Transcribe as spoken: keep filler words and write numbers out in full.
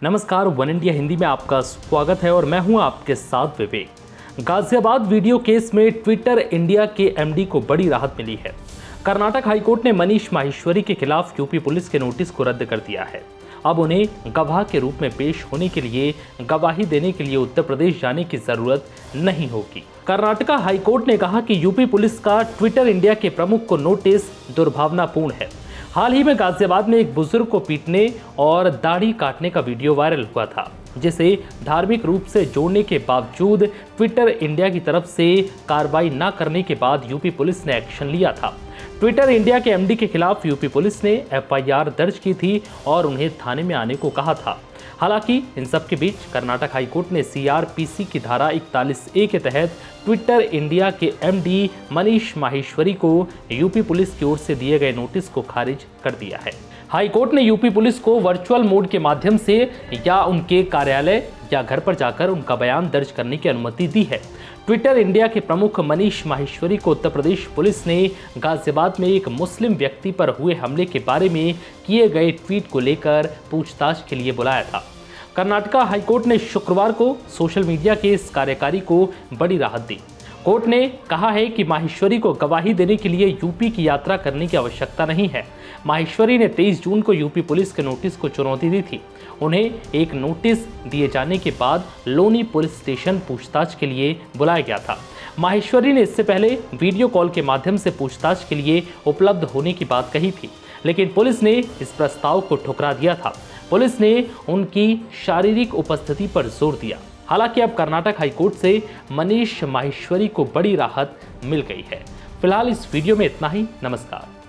नमस्कार, one India Hindi में आपका स्वागत है और मैं हूं आपके साथ विवेक। गाजियाबाद वीडियो केस में ट्विटर इंडिया के एमडी को बड़ी राहत मिली है। कर्नाटक हाईकोर्ट ने मनीष माहेश्वरी के खिलाफ यूपी पुलिस के नोटिस को रद्द कर दिया है। अब उन्हें गवाह के रूप में पेश होने के लिए गवाही देने के लिए उत्तर प्रदेश जाने की जरूरत नहीं होगी। कर्नाटका हाईकोर्ट ने कहा कि यूपी पुलिस का ट्विटर इंडिया के प्रमुख को नोटिस दुर्भावनापूर्ण है। हाल ही में गाजियाबाद में एक बुजुर्ग को पीटने और दाढ़ी काटने का वीडियो वायरल हुआ था, जिसे धार्मिक रूप से जोड़ने के बावजूद ट्विटर इंडिया की तरफ से कार्रवाई न करने के बाद यूपी पुलिस ने एक्शन लिया था। ट्विटर इंडिया के एमडी के खिलाफ यूपी पुलिस ने एफआईआर दर्ज की थी और उन्हें थाने में आने को कहा था। हालांकि इन सब के बीच कर्नाटक हाईकोर्ट ने सीआरपीसी की धारा इकतालीस ए के तहत ट्विटर इंडिया के एमडी मनीष माहेश्वरी को यूपी पुलिस की ओर से दिए गए नोटिस को खारिज कर दिया है। हाईकोर्ट ने यूपी पुलिस को वर्चुअल मोड के माध्यम से या उनके कार्यालय या घर पर जाकर उनका बयान दर्ज करने की अनुमति दी है। ट्विटर इंडिया के प्रमुख मनीष माहेश्वरी को उत्तर प्रदेश पुलिस ने गाजियाबाद में एक मुस्लिम व्यक्ति पर हुए हमले के बारे में किए गए ट्वीट को लेकर पूछताछ के लिए बुलाया था। कर्नाटका हाईकोर्ट ने शुक्रवार को सोशल मीडिया के इस कार्यकारी को बड़ी राहत दी। कोर्ट ने कहा है कि माहेश्वरी को गवाही देने के लिए यूपी की यात्रा करने की आवश्यकता नहीं है। माहेश्वरी ने तेईस जून को यूपी पुलिस के नोटिस को चुनौती दी थी। उन्हें एक नोटिस दिए जाने के बाद लोनी पुलिस स्टेशन पूछताछ के लिए बुलाया गया था। माहेश्वरी ने इससे पहले वीडियो कॉल के माध्यम से पूछताछ के लिए उपलब्ध होने की बात कही थी, लेकिन पुलिस ने इस प्रस्ताव को ठुकरा दिया था। पुलिस ने उनकी शारीरिक उपस्थिति पर जोर दिया। हालांकि अब कर्नाटक हाईकोर्ट से मनीष माहेश्वरी को बड़ी राहत मिल गई है। फिलहाल इस वीडियो में इतना ही। नमस्कार।